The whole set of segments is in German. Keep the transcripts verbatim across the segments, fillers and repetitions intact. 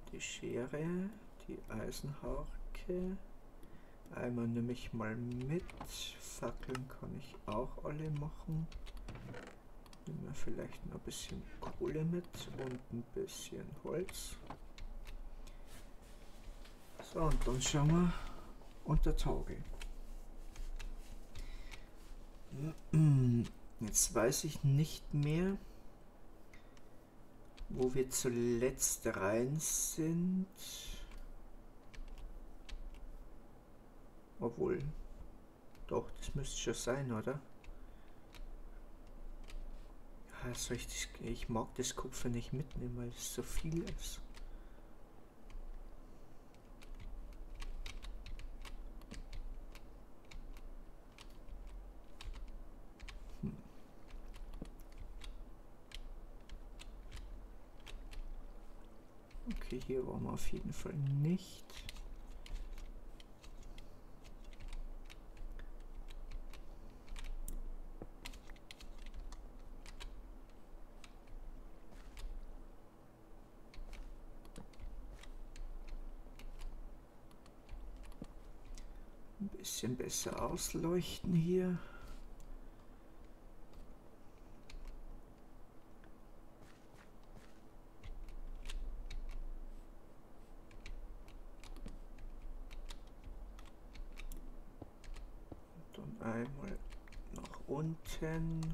die Schere, die Eisenharke. Einmal nehme ich mal mit. Fackeln kann ich auch alle machen. Nehmen wir vielleicht noch ein bisschen Kohle mit und ein bisschen Holz. So, und dann schauen wir unter Tage. Jetzt weiß ich nicht mehr, wo wir zuletzt rein sind. Obwohl, doch, das müsste schon sein, oder? Ja, soll ich, das, ich mag das Kupfer nicht mitnehmen, weil es so viel ist. Hm. Okay, hier waren wir auf jeden Fall nicht. Ein bisschen besser ausleuchten hier. Und dann einmal nach unten.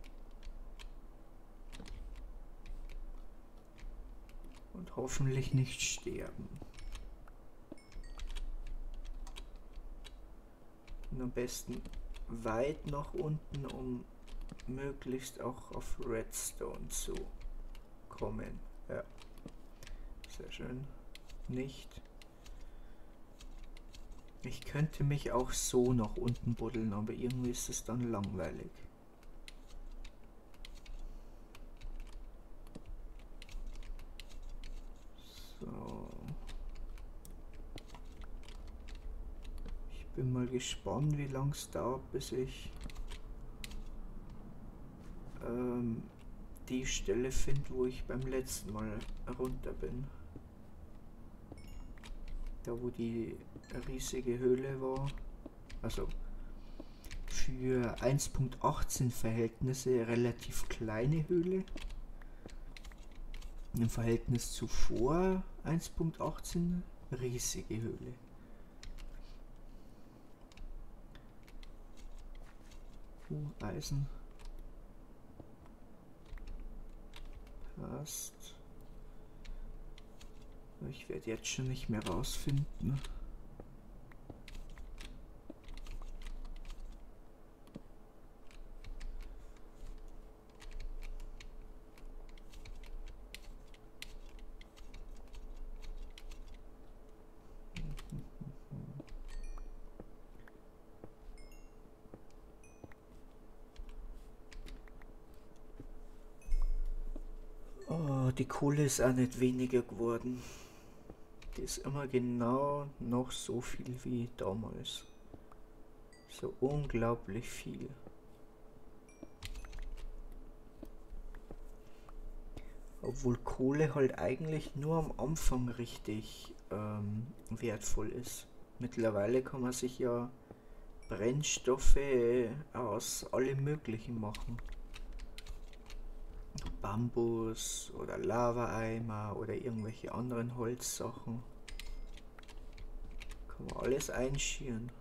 Und hoffentlich nicht sterben. Und am besten weit nach unten, um möglichst auch auf Redstone zu kommen. Ja, sehr schön. Nicht. Ich könnte mich auch so nach unten buddeln, aber irgendwie ist es dann langweilig. So. Ich bin mal gespannt, wie lang es dauert, bis ich ähm, die Stelle finde, wo ich beim letzten Mal runter bin. Da wo die riesige Höhle war. Also für eins Punkt achtzehn Verhältnisse relativ kleine Höhle. Im Verhältnis zu vor eins Punkt achtzehn riesige Höhle. Uh, Eisen. Passt. Ich werde jetzt schon nicht mehr rausfinden. Oh, die Kohle ist auch nicht weniger geworden. Die ist immer genau noch so viel wie damals. So unglaublich viel. Obwohl Kohle halt eigentlich nur am Anfang richtig ähm, wertvoll ist. Mittlerweile kann man sich ja Brennstoffe aus allem Möglichen machen. Bambus oder Lavaeimer oder irgendwelche anderen Holzsachen. Kann man alles einschmieren.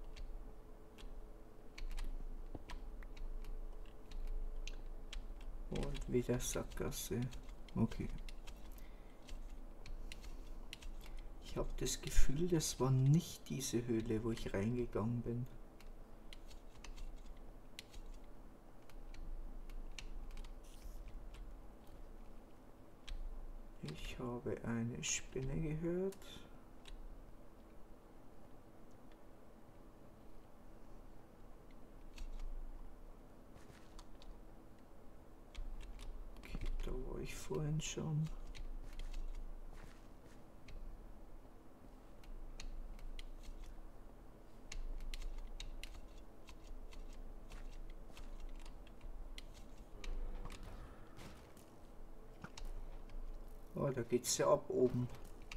Und wieder Sackgasse. Okay. Ich habe das Gefühl, das war nicht diese Höhle, wo ich reingegangen bin. Ich habe eine Spinne gehört. Okay, da war ich vorhin schon. Oh, da geht's ja ab oben.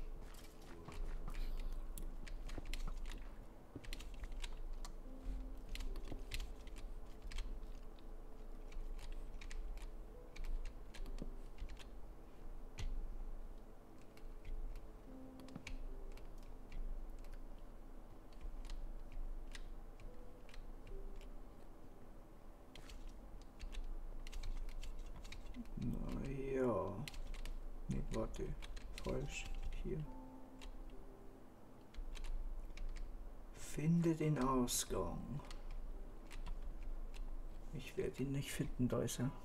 falsch. Hier. Finde den Ausgang. Ich werde ihn nicht finden, da ist er.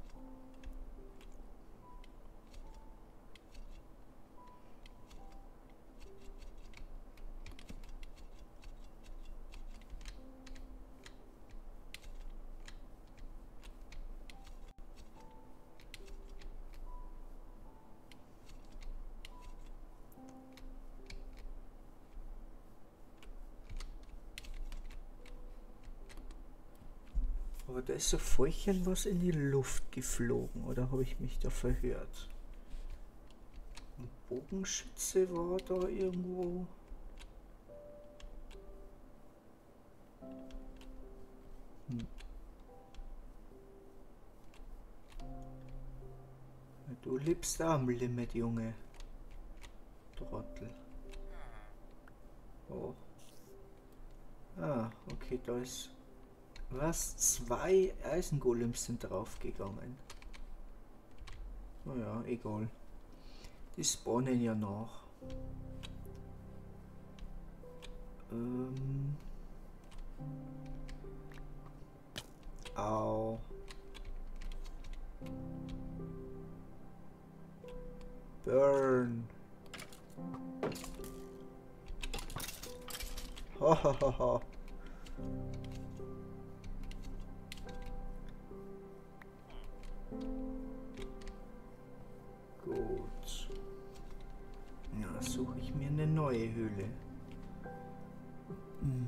Aber da ist so vorhin was in die Luft geflogen, oder habe ich mich da verhört? Ein Bogenschütze war da irgendwo. Hm. Du lebst da am Limit, Junge. Trottel. Oh. Ah, okay, da ist... Was? Zwei Eisengolems sind draufgegangen. Naja, egal. Die spawnen ja nach. Ähm. Au. Burn. Hahaha. Gut. Na, suche ich mir eine neue Höhle. Hm.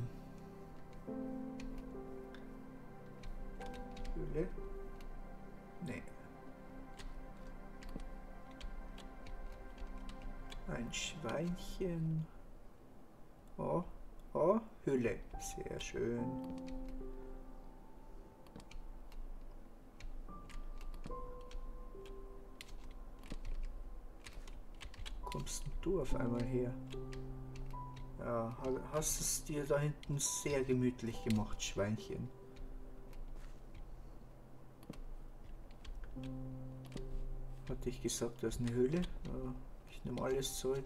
Höhle? Nee. Ein Schweinchen. Oh, oh, Höhle. Sehr schön. Kommst du auf einmal her? Ja, hast es dir da hinten sehr gemütlich gemacht, Schweinchen. Hatte ich gesagt, das ist eine Höhle? Ja, ich nehme alles zurück.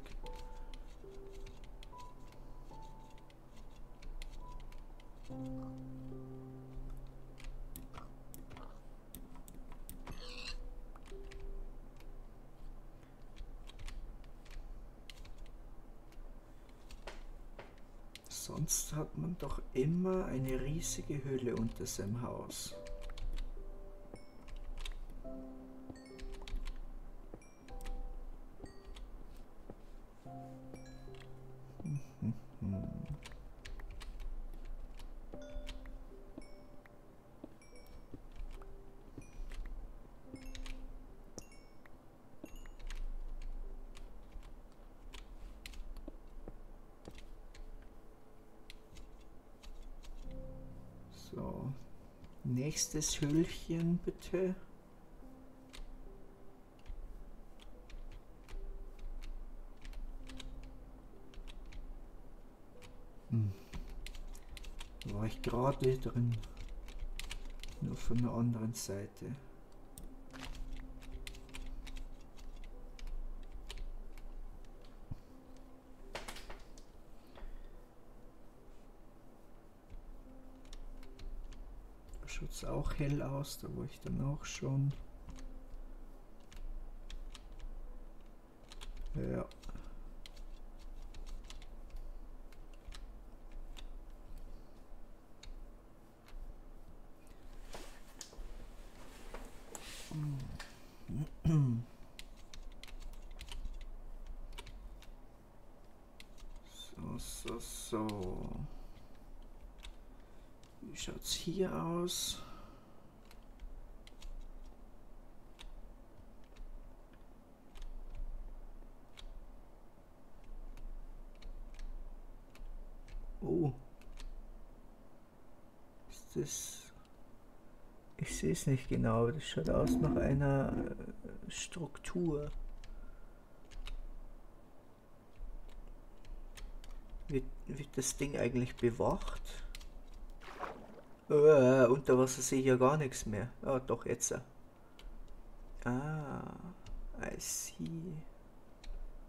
Sonst hat man doch immer eine riesige Höhle unter seinem Haus. So, nächstes Höhlchen bitte. Hm. Da war ich gerade drin, nur von der anderen Seite. Schaut es auch hell aus, da war ich dann auch schon. Ja. So, so, so. Wie schaut's hier aus? Oh. Ist das... Ich sehe es nicht genau, aber das schaut aus nach einer Struktur. Wird, wird das Ding eigentlich bewacht? Äh, unter Wasser sehe ich ja gar nichts mehr. Ah, doch, jetzt. Ah, I see.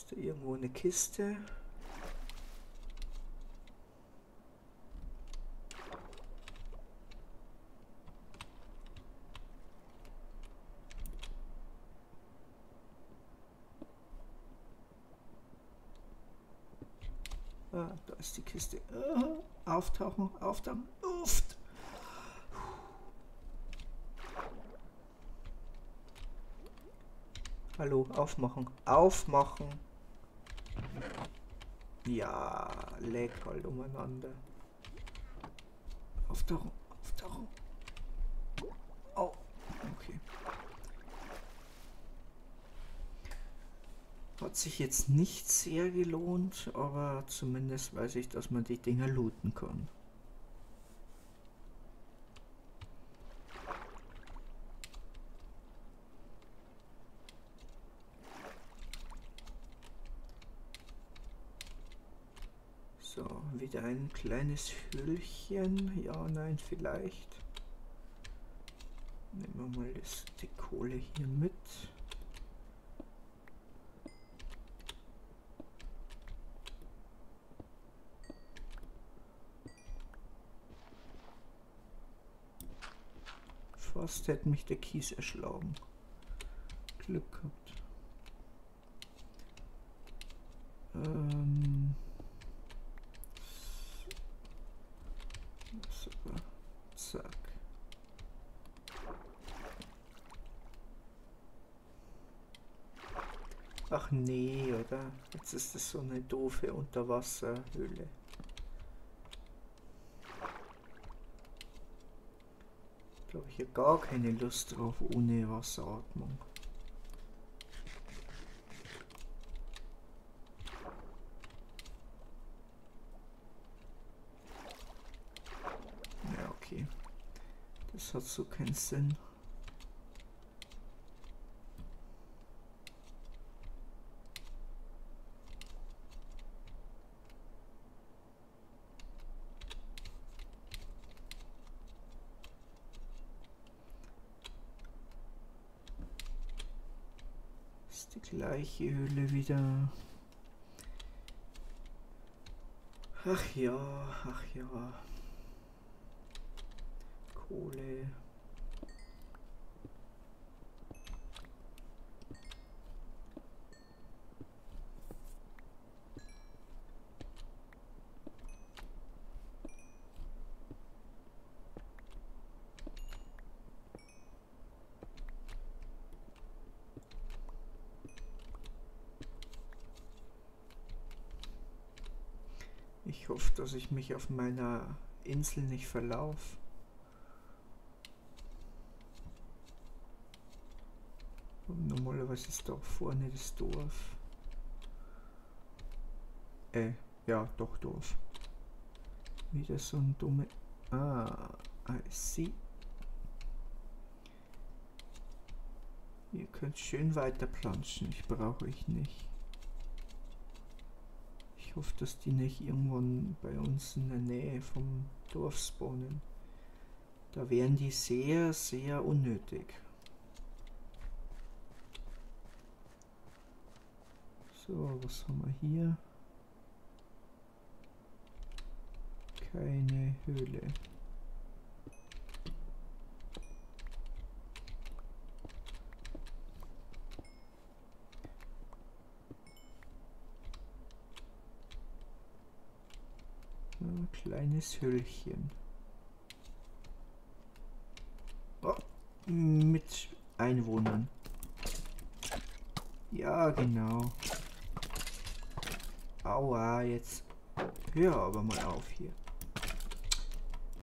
Ist da irgendwo eine Kiste? Ah, da ist die Kiste. Uh, auftauchen, auftauchen. Uft. Hallo, aufmachen. Aufmachen. Ja, leck halt umeinander. Auftauchen, auftauchen. Oh, okay. Hat sich jetzt nicht sehr gelohnt, aber zumindest weiß ich, dass man die Dinger looten kann. So, wieder ein kleines Höhlchen. Ja, nein, vielleicht. Nehmen wir mal das, die Kohle hier mit. Fast hätte mich der Kies erschlagen. Glück gehabt. Ähm... Super. Zack. Ach nee, oder? Jetzt ist das so eine doofe Unterwasserhöhle. Da habe ich ja gar keine Lust drauf ohne Wasseratmung. Ja, okay. Das hat so keinen Sinn. Die gleiche Höhle wieder. Ach ja, ach ja. Kohle. Ich hoffe, dass ich mich auf meiner Insel nicht verlaufe. Und normalerweise ist da auch vorne das Dorf. Äh, ja, doch Dorf. Wieder so ein dumme... Ah, I see. Ihr könnt schön weiter planschen, ich brauche euch nicht. Ich hoffe, dass die nicht irgendwann bei uns in der Nähe vom Dorf spawnen. Da wären die sehr, sehr unnötig. So, was haben wir hier? Keine Höhle. Ein kleines Höhlchen. Oh, mit Einwohnern. Ja, genau. Aua, jetzt hör aber mal auf hier.